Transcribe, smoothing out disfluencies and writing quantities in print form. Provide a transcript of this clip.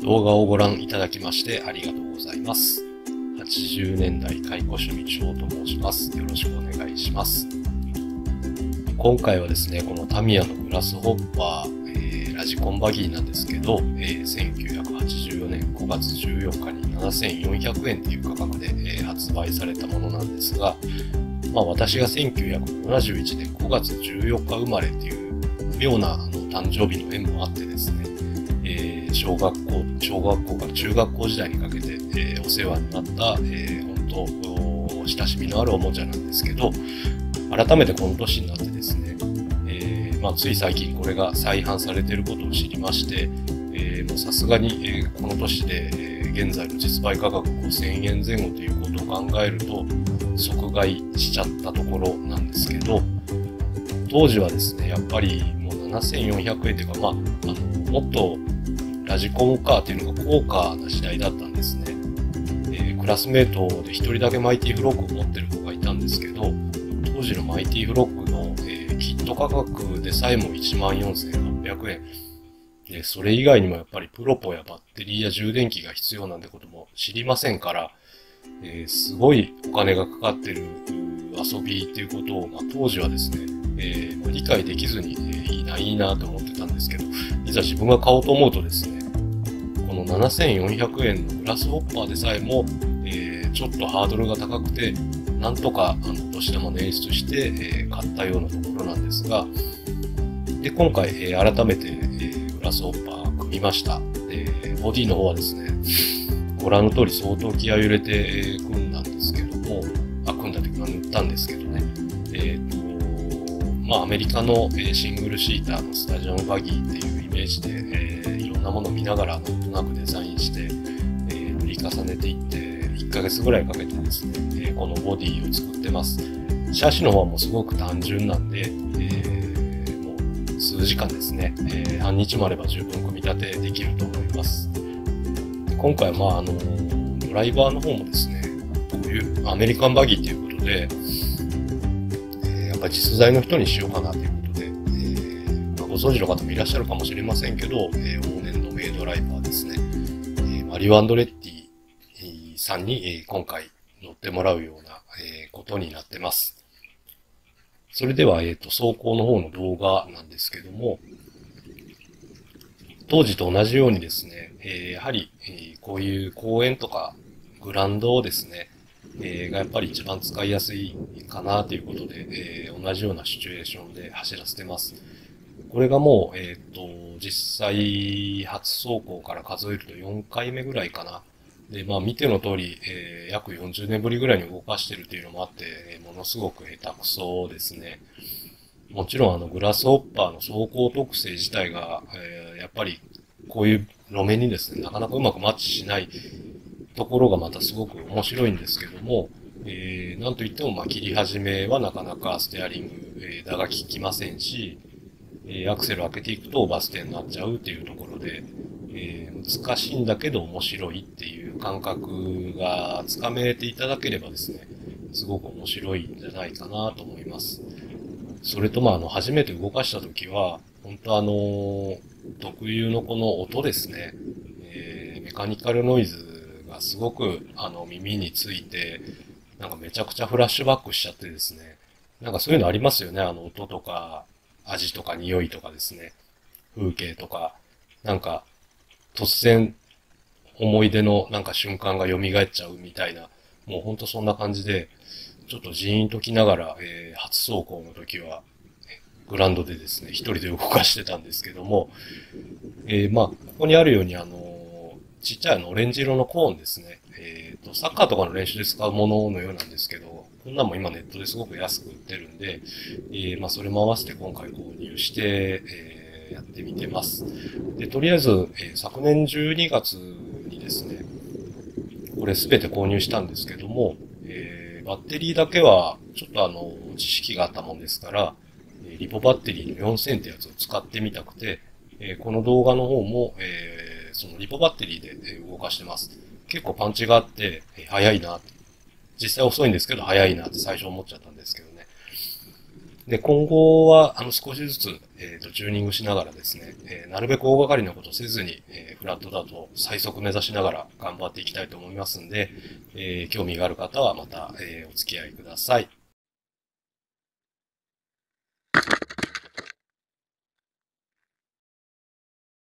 動画をご覧いただきましてありがとうございます。80年代解雇趣味長と申します。よろしくお願いします。今回はですね、このタミヤのグラスホッパー、ラジコンバギーなんですけど、1984年5月14日に7400円という価格で、発売されたものなんですが、私が1971年5月14日生まれっていう妙な誕生日の縁もあってですね、小学校から中学校時代にかけて、お世話になった、本当親しみのあるおもちゃなんですけど、改めてこの年になってですね、つい最近これが再販されていることを知りまして、もうさすがに、この年で、現在の実売価格5000円前後ということを考えると即買いしちゃったところなんですけど、当時はですね、やっぱりもう7400円というか、もっとラジコンカーっていうのが高価な時代だったんですね。クラスメートで一人だけマイティフロックを持ってる子がいたんですけど、当時のマイティフロックの、キット価格でさえも14,800円。で、それ以外にもやっぱりプロポやバッテリーや充電器が必要なんてことも知りませんから、すごいお金がかかってる遊びっていうことを、当時はですね、理解できずに、いいなと思ってたんですけど、いざ自分が買おうと思うとですね、この7400円のグラスホッパーでさえも、ちょっとハードルが高くて、なんとかお年玉捻出して、買ったようなところなんですが、で今回、改めて、グラスホッパー組みました。ボディの方はですね、ご覧の通り相当気合を入れて、組んだんですけども、組んだというか塗ったんですけどね、アメリカのシングルシーターのスタジアムバギーっていうイメージで、いろんなものを見ながらなんとなくデザインして、塗り重ねていって、1ヶ月ぐらいかけてですね、このボディを作ってます。シャシの方はもうすごく単純なんで、もう数時間ですね、半日もあれば十分組み立てできると思います。今回はドライバーの方もですね、こういうアメリカンバギーということで、やっぱり実在の人にしようかなということで、ご存知の方もいらっしゃるかもしれませんけど、往年の名ドライバーですね、マリオ・アンドレッティさんに、今回乗ってもらうような、ことになってます。それでは、走行の方の動画なんですけども、当時と同じようにですね、やはり、こういう公園とかグラウンドをですね、がやっぱり一番使いやすいかなということで、同じようなシチュエーションで走らせてます。これがもう、実際初走行から数えると4回目ぐらいかな。で、見ての通り、約40年ぶりぐらいに動かしてるっていうのもあって、ものすごく下手くそですね。もちろんグラスホッパーの走行特性自体が、やっぱりこういう路面にですね、なかなかうまくマッチしないところがまたすごく面白いんですけども、なんといっても切り始めはなかなかステアリング、打が効きませんし、アクセルを開けていくとバス停になっちゃうっていうところで、難しいんだけど面白いっていう感覚がつかめていただければですね、すごく面白いんじゃないかなと思います。それと初めて動かした時は、本当特有のこの音ですね、メカニカルノイズがすごく耳について、なんかめちゃくちゃフラッシュバックしちゃってですね、なんかそういうのありますよね、音とか、味とか匂いとかですね、風景とか、なんか突然思い出のなんか瞬間が蘇っちゃうみたいな、もうほんとそんな感じで、ちょっとジーンときながら、初走行の時は、グラウンドでですね、一人で動かしてたんですけども、ここにあるようにちっちゃいオレンジ色のコーンですね。サッカーとかの練習で使うもののようなんですけど、こんなんも今ネットですごく安く売ってるんで、それも合わせて今回購入して、やってみてます。で、とりあえず、昨年12月にですね、これすべて購入したんですけども、バッテリーだけは、ちょっと知識があったもんですから、リポバッテリーの4000ってやつを使ってみたくて、この動画の方も、そのリポバッテリーで動かしてます。結構パンチがあって、速いなって。実際遅いんですけど速いなって最初思っちゃったんですけどね。 で、今後は、少しずつ、チューニングしながらですね、なるべく大掛かりなことをせずに、フラットだと最速目指しながら頑張っていきたいと思いますんで、興味がある方はまた、お付き合いください。